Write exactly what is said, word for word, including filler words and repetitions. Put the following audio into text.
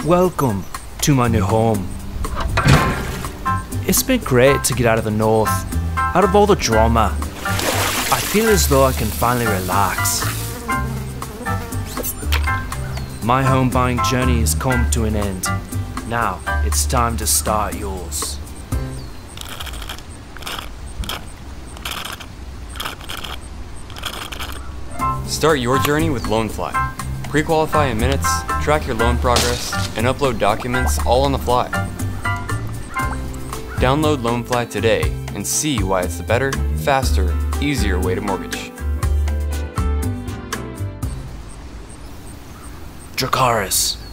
Welcome to my new home. It's been great to get out of the north, out of all the drama. I feel as though I can finally relax. My home buying journey has come to an end. Now it's time to start yours. Start your journey with Loanfly. Pre-qualify in minutes, track your loan progress, and upload documents all on the fly. Download Loanfly today and see why it's the better, faster, easier way to mortgage. Dracaris.